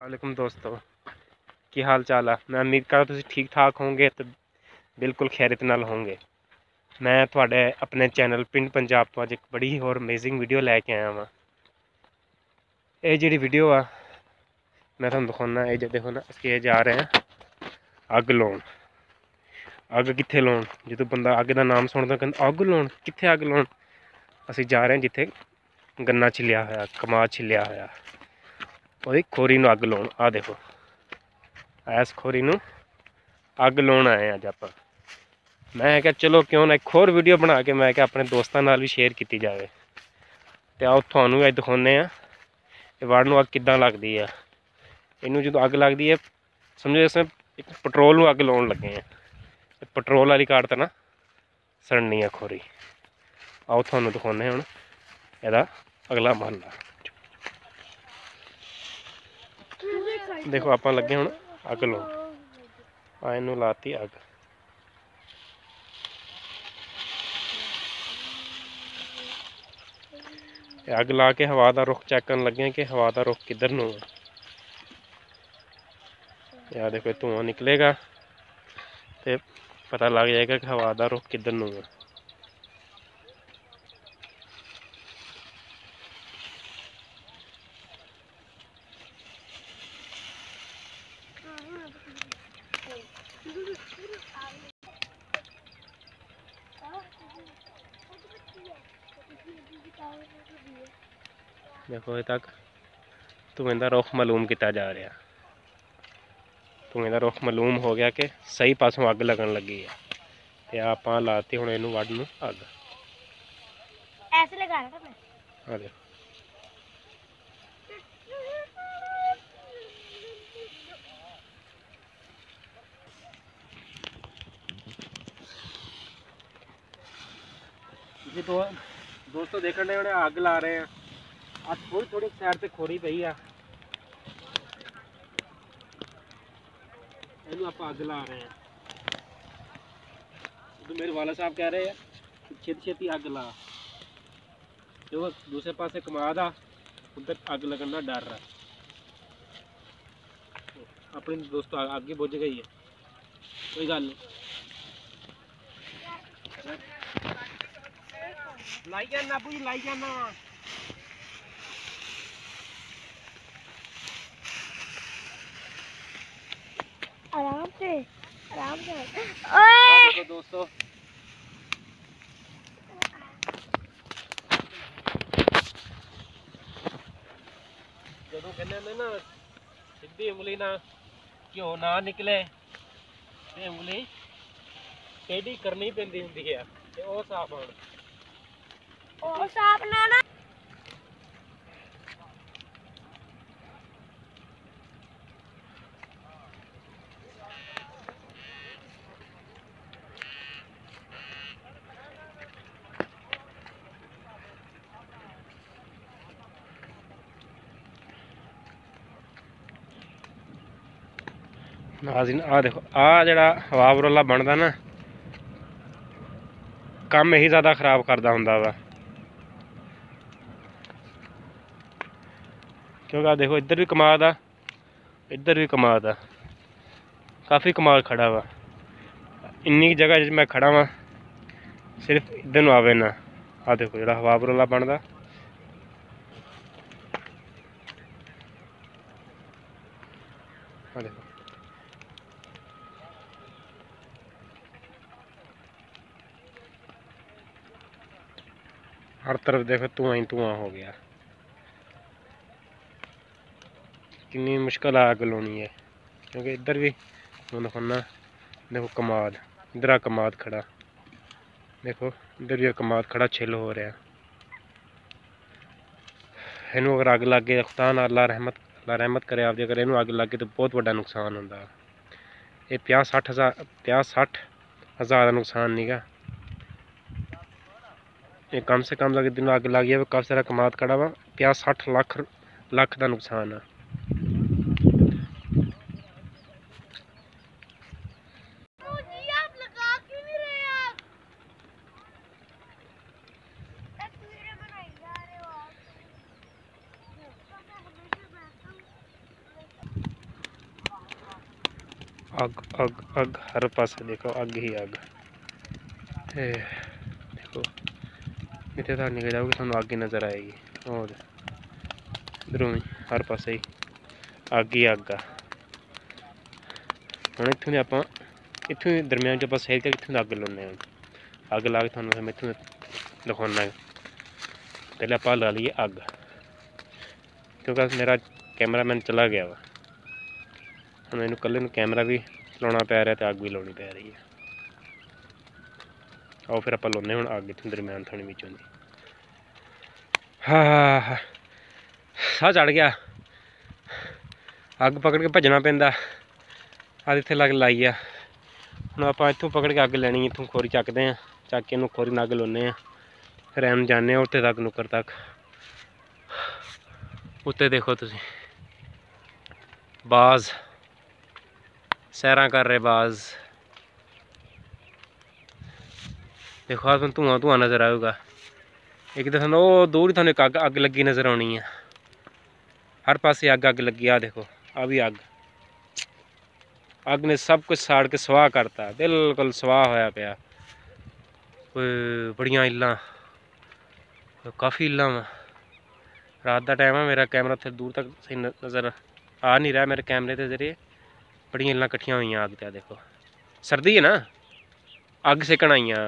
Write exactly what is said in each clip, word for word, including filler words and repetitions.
वालेकुम दोस्तों, की हाल चाल है। मैं उम्मीद करता तुम ठीक ठाक होंगे तो बिल्कुल खैरियत नाल होंगे। मैं थोड़े अपने चैनल पिंड पंजाब तो अज एक बड़ी और अमेजिंग वीडियो लैके आया वहाँ। ये जी वीडियो आ मैं तुम दिखाना, ये देखो ना अस जा रहे हैं अग लाउन। अग कित्थे लाउन, जो बंदा अग का नाम सुनता कहता अग लाउन, कित्थे अग लाउन। असी जा रहे हैं जिथे गन्ना छिलिया होया, कमाद छिलिया होया, वो खोरी नूं अग लाउन। आ देखो इस खोरी नूं अग लाउन आए अज आप। मैं क्या चलो क्यों ना एक होर वीडियो बना के मैं क्या अपने दोस्तों नाल भी शेयर की जाए। तो आओ थानू अज दिखाने वड़ नूं अग किद्दां लगदी है। इनू जो अग लगती है समझो इसमें एक पेट्रोल नूं अग लाउन लगे हैं। पेट्रोल वाली कार तो ना सड़नी है खोरी। आओ थानू दिखाने हुण एदा अगला महला। देखो आप लगे हुण अग लाउन। इनू लाती अग। अग ला के हवा का रुख चेक करन लगे कि हवा का रुख किधर नूं है। या देखो धुआं निकलेगा तो पता लग जाएगा कि हवा का रुख किधर नूं है। देखो अजे तक धुएं का रुख मालूम किया जा रहा। धुएं का रुख मालूम हो गया कि सही पासों अग लगन लगी है। तो आप लाती हूँ इनू वड़ नूं अग। ऐसे लगा रहा था मैं। आ देखो जी तो दोस्तों देखने उन्हें अग ला रहे हैं। आज थोड़ी थोड़ी साइड से खोरी पई है, इनू आप अग ला रहे हैं। तो मेरे वाला साहब कह रहे हैं छेती छेती अग ला, जो दूसरे पासे कमाद आ उधर अग लगन का डर है। अपनी दोस्तों अग ही बुझ गई है, कोई गल नहीं। लाई जाना अबू जी, लाई जाना। आराम से आराम से। ओए देखो दोस्तों जो कहते ना सीधी उंगली ना घ्यो ना निकले तो उंगली टेढ़ी करनी पैंदी हुंदी है। ते ओह साफ होण ओ साफ ना ना नाज़रीन आ देखो आ जड़ा हवा बरोला बनता ना काम यही ज़्यादा खराब करता हुंदा वा। क्योंकि आ देखो इधर भी कमाद आ, इधर भी कमाद आ, काफ़ी कमाद खड़ा वा। इन्नी जगह जिस मैं खड़ा वा सिर्फ इधर नूं आवे ना। आ देखो जड़ा हवा बरोला बनता आ देखो। हर तरफ देखो धुआं ही धुआं हो गया। कितनी मुश्किल अग लानी है क्योंकि इधर भी दिखाना। देखो कमाद, इधर आ कमाद खड़ा, देखो इधर भी कमाद खड़ा छिल हो रहा। इनू अगर अग लग गई खुदा ना अल्लाह रहमत अल्लाह रहमत करे आप अगर इनू अग लग गई तो बहुत बड़ा नुकसान होंदा। ये पंजाह सठ हज़ार पंजाह सठ हज़ार का नुकसान नहीं गा। ये कम से कम अगर दिन अग लग गई काफ़ी सारा कमाद खड़ा वा, पंजाह सठ लख लख का नुकसान है। अग अग अग हर पास देखो अग ही अग। ते देखो इतने तक निकल जाओगे थानू अग ही नज़र आएगी। और इधरों भी हर पासे ही अग ही अग आ। हुण इत्थों दे आपां इत्थों दरम्यान च आपां सैर करके इत्थों अग लाने अग ला के थानू मैं इत्थों दिखाना। पहले आप ला लीए अग, क्योंकि मेरा कैमरा मैन चला गया वा। हम मैंने कल्ले कैमरा भी चलाना पै रहा तो अग भी लानी पै रही है। आओ फिर आप लाने हूँ अग इतने दरम्यान थाने बिचों दी। हाँ हाँ साह चढ़ गया, अग पकड़ के भजना पैंदा। अज इत्थे लग लाई आ। हुण आपां इत्थों पकड़ के अग लैनी, इत्थों खोरी चकते हैं, चक के इन्हूं खोरी नग लाने, फिर एम जाने उत्ते तक नुक्कर तक। उत्ते देखो तुसीं बाज सैरां कर रहे बाज। देखो आप धुआं धुआं नज़र आएगा। एक तो थानू वो दूर ही थानू एक अग अग लगी नज़र आनी है। हर पासे अग अग लगी। आ देखो आ भी अग अग ने सब कुछ साड़ के सवाह करता, बिल्कुल सवाह होया पिया। बड़ियां इल्लां, काफ़ी इल्लां वा। रात का टाइम है, मेरा कैमरा उत्थे दूर तक सही नज़र आ नहीं रहा मेरे कैमरे के जरिए। बड़ियां इल्लां कट्ठियां हुई अग त्या देखो। सर्दी है ना, अग सेकन आईयां।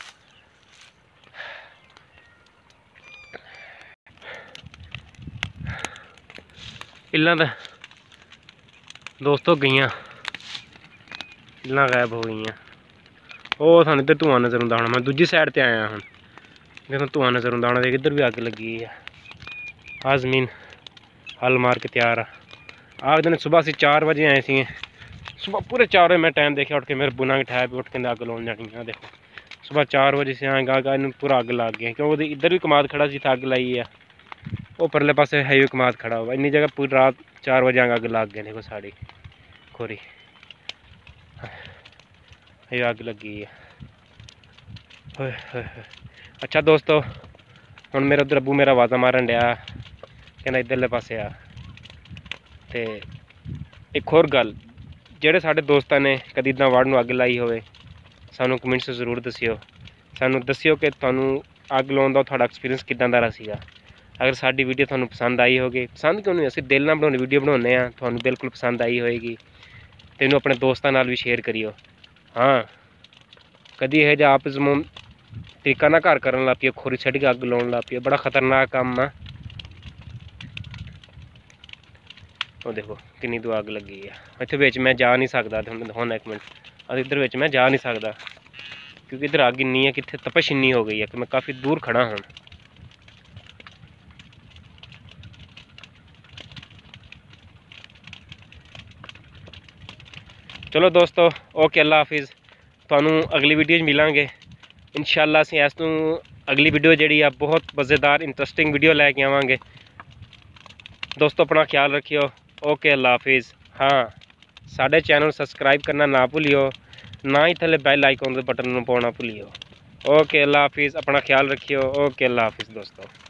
इल्लां तो दोस्तों गईयां, इल्लां गायब हो गई। वो थानू इधर धुआं नज़र आंदा होना। मैं दूजी साइड ते आया हूँ, देखो धुआं नज़र आंदा होना। इधर भी अग लगी है। आ जमीन हल मार के तैयार आ। आग दिन सुबह असीं चार बजे आए थे। सुबह पूरे चार बजे मैं टाइम देखा, उठ के मेरे बुना की ठै पे उठ के अग लाने जानी है। देखो सुबह चार बजे से आएगा गा इन पूरा अग लग गया, क्योंकि इधर भी कमाद खड़ा जिथे अग लाई है, वो परले पासे है भी कमाद खड़ा हुआ। इन्नी जगह पूरी रात चार बजे अग लग गए। देखो साड़ी खोरी ये अग लगी है। होए होए होए। अच्छा दोस्तों, हुण मेरा उधर अबू मेरा आवाज़ा मारन डया, कहना इधरले पासे आ। ते एक होर गल, जेह्ड़े साढ़े दोस्तां ने कदी इदां वाड़ नूं अग लाई होवे, सानू कमेंट्स जरूर दस्सिओ। सानू दस्सिओ कि तुहानू अग लाउण दा तुहाडा एक्सपीरियंस किदां दा रहा सीगा। अगर साडी वीडियो तुहानू पसंद आई होगी, पसंद क्यों नहीं, असीं दिल नाल बनाउणी वीडियो बनाउने आ, तुहानू बिल्कुल पसंद आई होएगी ते इहनूं अपने दोस्तां नाल भी शेयर करिओ। हाँ कदी इहो जिहा आप जमून तरीका ना घर करन लग पईओ, खोरी छड्ड के अग लाउण लग पईओ, बड़ा खतरनाक कम्म आ। वो देखो किन्नी तो अग लगी है। इत्थे बिच मैं जा नहीं सकदा, दिखाउणा एक मिनट। अस इधर बिच मैं जा नहीं सकदा, क्योंकि इधर अग इन्नी है कि इत्थे तपश इन्नी हो गई है कि मैं काफ़ी दूर खड़ा हूँ। चलो दोस्तों, ओके अल्लाह हाफिज़। तुहानू अगली वीडियो च मिलांगे इंशाअल्लाह। असीं इस तों अगली वीडियो जिहड़ी आ बहुत मज़ेदार इंटरस्टिंग वीडियो लैके आवांगे। दोस्तों अपना ख्याल रखियो। ओके अल्लाह हाफिज़। हाँ साढ़े चैनल सबसक्राइब करना ना भूलियो, ना ही थले बैल आइकन के बटन पाना भूलियो। ओके अल्लाह हाफिज़, अपना ख्याल रखियो। ओके अल्लाह हाफिज़ दोस्तों।